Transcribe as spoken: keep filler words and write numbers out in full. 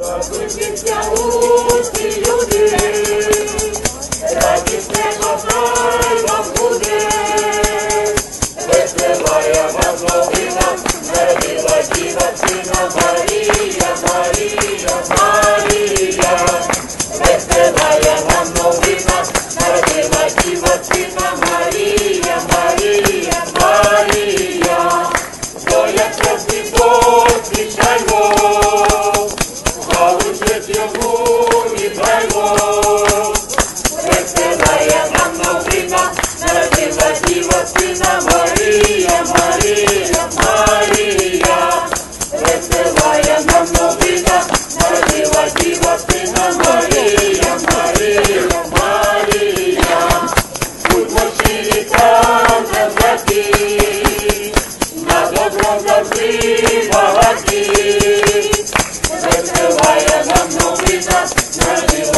Радуйтеся, усі люди, радісного хай вам буде. Веселая вам новина, народила діва сина Марія, Марія, Марія. Веселая вам новина, народила діва сина Марія, Марія, Марія. Бояться всі посвящаймо, славить йому вітаймо. Веселая нам новина, народила діва сина Марія, Марія, Марія. Веселая нам новина, народила діва сина Марія, Марія, Марія. Будьмо щирі та завзяті, на добро завжди багаті. Веселая нам новина, народила